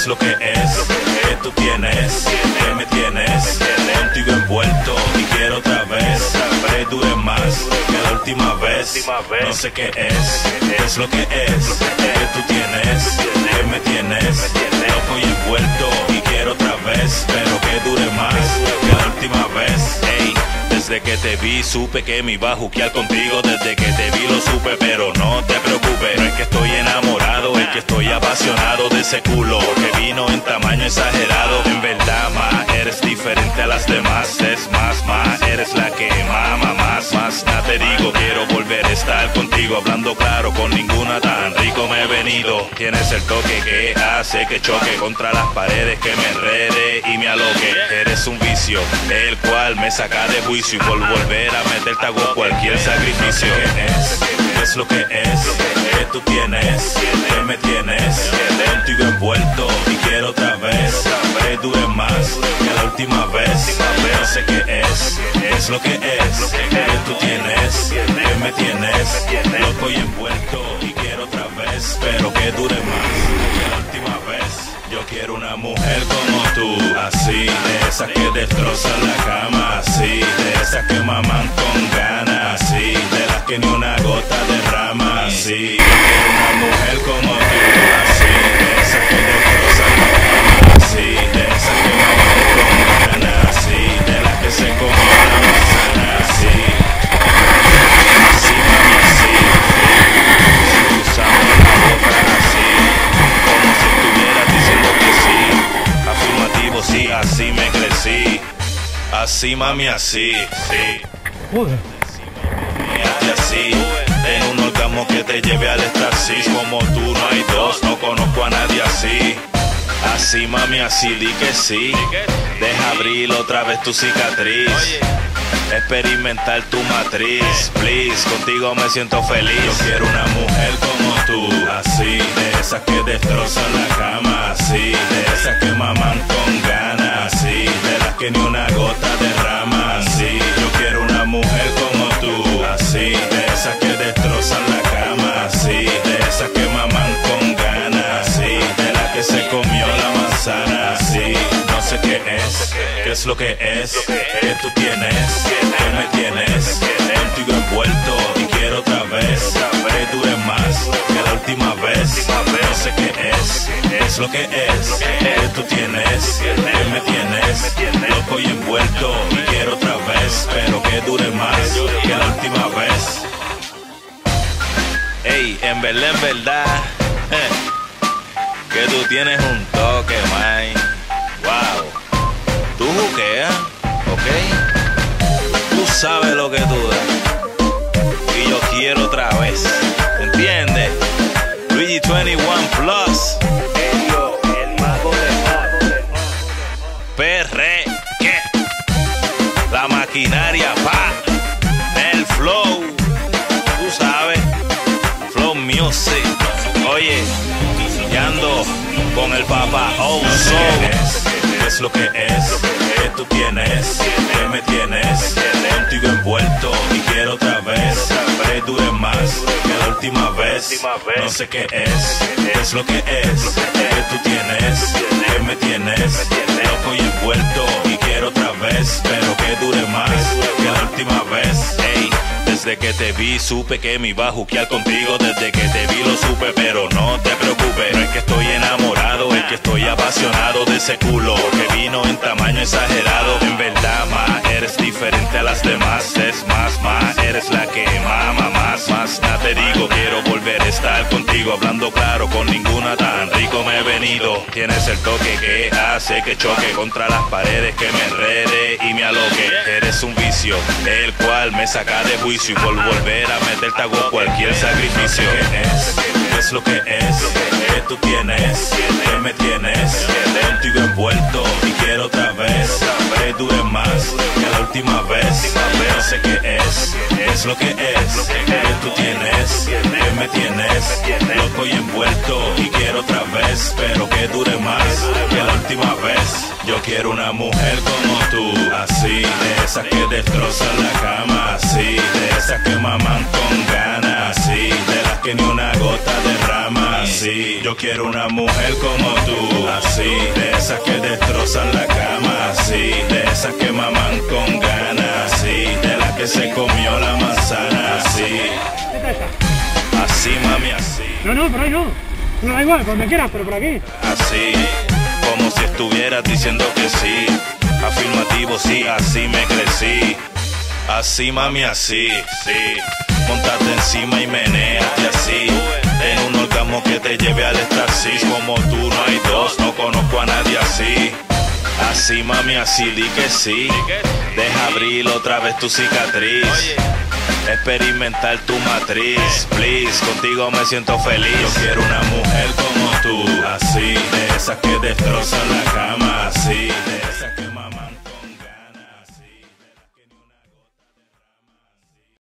es lo que es, que tú tienes, que me tienes, contigo envuelto y quiero otra vez, que dure más que la última vez, no sé qué es lo que es, que tú tienes, que me tienes, loco y envuelto y quiero otra vez, pero que dure más que la última vez. Ey, desde que te vi supe que me iba a juquear contigo, desde que te vi lo supe, pero no te preocupes, no es que estoy enamorado, es que estoy apasionado de ese culo que vino en tamaño exagerado. En verdad, ma, eres diferente a las demás, es más, eres la que mama más, nada te digo, quiero volver a estar contigo, hablando claro, con ninguna tan rico me he venido. Tienes el toque que hace que choque contra las paredes, que me enrede y me aloque. Eres un vicio, el cual me saca de juicio, y por volver a meterte hago cualquier sacrificio. ¿Qué es lo que es? Que tú tienes, que me tienes, contigo envuelto y quiero otra vez, que dure más que la última vez, no sé qué es lo que es, que tú tienes, que me tienes, loco y envuelto y quiero otra vez, pero que dure más que la última vez. Yo quiero una mujer como tú, así, de esas que destrozan la cama, así, de esas que maman con ganas, así, de las que ni una gota derrama, así. Yo quiero una mujer como tú, así, de esas que destrozan la cama, así, de esas que maman con ganas, así, de las que se comió la manzana, así. Así, mami, así, usando la boca así, como si estuvieras diciendo que sí, afirmativo, sí, así me crecí, así mami, así, sí. Hazte así, en un orgasmo que te lleve al éxtasis, como tú no hay dos, no conozco a nadie así. Así mami, así di que sí, deja abrir otra vez tu cicatriz, experimentar tu matriz, please, contigo me siento feliz. Yo quiero una mujer como tú, así, de esas que destrozan la cama, así, de esas que maman con ganas, así, de las que ni una gota derrama, así. Yo quiero una mujer como tú, así, de esas que destrozan la cama, así, de esas que maman con ganas, así, de las que se comió la manzana, así. No sé qué es lo que es, que tú tienes, que me tienes, contigo envuelto y quiero otra vez, que dure más que la última vez, no sé qué es lo que es, que tú tienes, que me tienes, loco y envuelto y quiero otra vez, pero que dure más que la última vez. Ey, en verdad, que tú tienes un toque, man. Wow, tú juqueas, ok, tú sabes lo que tú das y yo quiero otra vez, ¿entiendes? Luigi 21 Plus, el mago de PR, ¿qué? La maquinaria, pa, el flow, tú sabes, Flow Music, oye, y ando con el papá Oso. ¿Qué es lo que es? Que tú tienes, que me tienes, contigo envuelto y quiero otra vez, que dure más que la última vez, no sé qué es lo que es, que tú tienes, que me tienes, loco y envuelto y quiero otra vez, pero que dure más que la última vez. Ey, desde que te vi supe que me iba a juquear contigo, desde que te vi lo supe, pero no te preocupes, no es que estoy enamorado, es que estoy apasionado de ese culo que vino en tamaño exagerado. En verdad, ma, eres diferente a las demás, es más, eres la que mama más, nada te digo, quiero volver a estar contigo, hablando claro, con ninguna tan rico me he venido. Tienes el toque que hace que choque contra las paredes, que me enrede y me aloque. Eres un vicio, el cual me saca de juicio, y por volver a meterte hago cualquier sacrificio. ¿Qué es lo que es? Que tú tienes, que me tienes, contigo envuelto y quiero otra vez, que dure más que la última vez, no sé qué es lo que es, que tú tienes, que me tienes, loco y envuelto y quiero otra vez. vez, pero que dure más que la última vez. Yo quiero una mujer como tú, así, de esas que destrozan la cama, así, de esas que maman con ganas, así, de las que ni una gota derrama, así. Yo quiero una mujer como tú, así, de esas que destrozan la cama, así, de esas que maman con ganas, así, de las que se comió la manzana, así. Así, mami, así. No, por ahí no. No, da igual, por donde quieras, pero por aquí. Así, como si estuvieras diciendo que sí. Afirmativo, sí, así me crecí. Así, mami, así, sí. Móntate encima y menéate así. Ten un orgasmo que te lleve al éxtasis. Como tú no hay dos, no conozco a nadie así. Así, mami, así, di que sí. Deja abrir otra vez tu cicatriz. Experimentar tu matriz, please, contigo me siento feliz. Yo quiero una mujer como tú, así, de esas que destrozan la cama, así, de